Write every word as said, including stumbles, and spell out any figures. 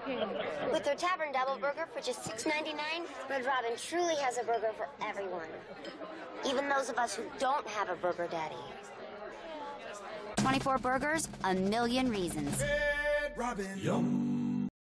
With their Tavern Double Burger for just six ninety-nine, Red Robin truly has a burger for everyone. Even those of us who don't have a burger daddy. twenty-four burgers, a million reasons. Red Robin. Yum.